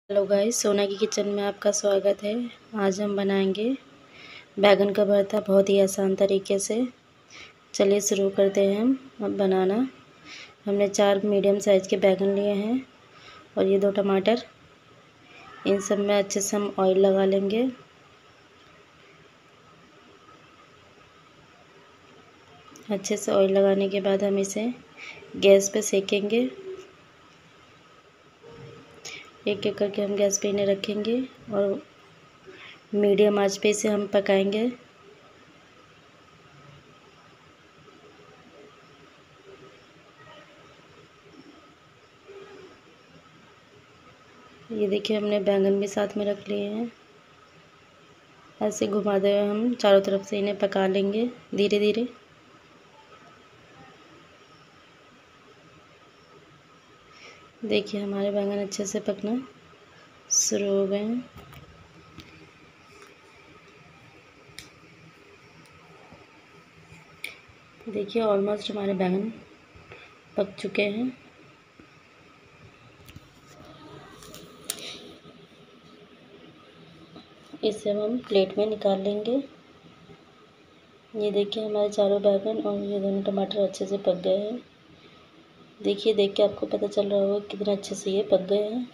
Hello guys, सोना की kitchen में आपका स्वागत है। आज हम बनाएंगे बैगन का भरता बहुत ही आसान तरीके से। चलिए शुरू करते हैं हम अब बनाना। हमने 4 मीडियम साइज़ के बैगन लिए हैं और ये 2 टमाटर। इन सब में अच्छे से हम ऑयल लगा लेंगे। अच्छे से ऑयल लगाने के बाद हम इसे गैस पे सेकेंगे। एक एक करके हम गैस पे इन्हें रखेंगे और मीडियम आंच पे इसे हम पकाएंगे। ये देखिए, हमने बैंगन भी साथ में रख लिए हैं। ऐसे घुमाते हुए हम चारों तरफ से इन्हें पका लेंगे धीरे धीरे। देखिए, हमारे बैंगन अच्छे से पकना शुरू हो गए हैं। देखिए, ऑलमोस्ट हमारे बैंगन पक चुके हैं। इसे हम प्लेट में निकाल लेंगे। ये देखिए, हमारे चारों बैंगन और ये दोनों टमाटर अच्छे से पक गए हैं। देखिए, देख के आपको पता चल रहा होगा कितने अच्छे से ये पक गए हैं।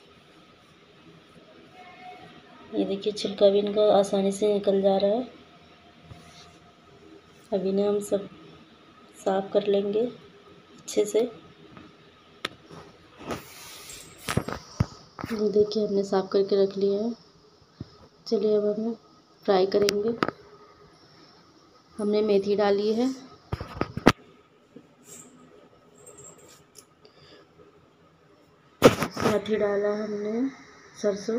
ये देखिए, छिलका भी इनका आसानी से निकल जा रहा है। अब इन्हें हम सब साफ कर लेंगे अच्छे से। ये देखिए, हमने साफ करके रख लिया है। चलिए अब हम फ्राई करेंगे। हमने मेथी डाली है, साथ ही डाला हमने सरसों।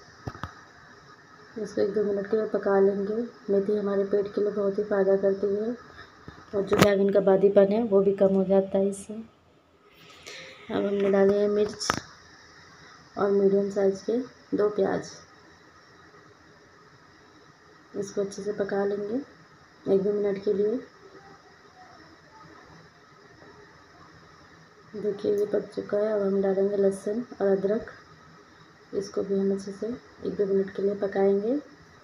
इसको 1-2 मिनट के लिए पका लेंगे। मेथी हमारे पेट के लिए बहुत ही फ़ायदा करती है और जो बैंगन का बादीपन है वो भी कम हो जाता है इससे। अब हमने डाले हैं मिर्च और मीडियम साइज़ के 2 प्याज। इसको अच्छे से पका लेंगे 1-2 मिनट के लिए। देखिए, ये पक चुका है। अब हम डालेंगे लहसुन और अदरक। इसको भी हम अच्छे से 1-2 मिनट के लिए पकाएंगे।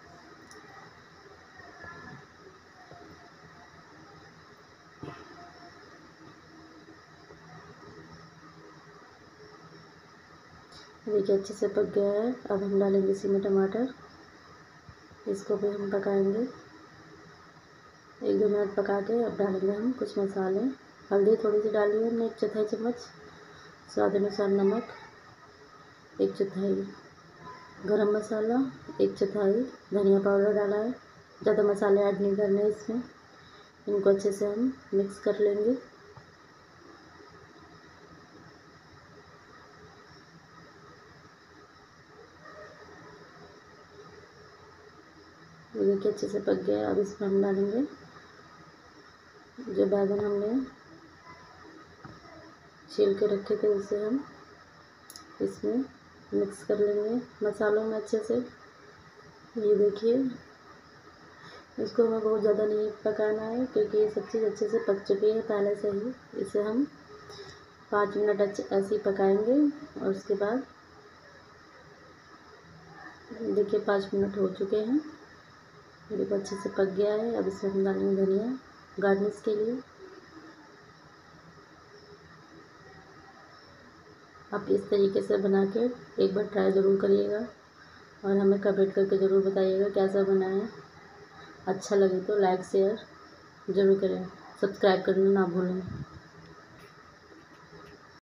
देखिए, अच्छे से पक गया है। अब हम डालेंगे इसी में टमाटर। इसको भी हम पकाएंगे 1-2 मिनट पका के। अब डालेंगे हम कुछ मसाले। हल्दी थोड़ी सी डाली है हमने 1/4 चम्मच, स्वाद अनुसार नमक 1/4, गरम मसाला 1/4, धनिया पाउडर डाला है। ज़्यादा मसाले ऐड नहीं करने इसमें। इनको अच्छे से हम मिक्स कर लेंगे। ये देखिए, अच्छे से पक गया। अब इसमें हम डालेंगे जो बैंगन हमने छील के रखे थे, उसे हम इसमें मिक्स कर लेंगे मसालों में अच्छे से। ये देखिए, इसको हमें बहुत ज़्यादा नहीं पकाना है क्योंकि ये सब चीज़ अच्छे से पक चुकी है पहले से ही। इसे हम 5 मिनट ऐसे ही पकाएंगे और उसके बाद देखिए 5 मिनट हो चुके हैं। ये अच्छे से पक गया है। अब इसमें हम डालेंगे धनिया गार्निश के लिए। आप इस तरीके से बना के एक बार ट्राई ज़रूर करिएगा और हमें कमेंट करके ज़रूर बताइएगा कैसा बना है। अच्छा लगे तो लाइक शेयर ज़रूर करें, सब्सक्राइब करना ना भूलें।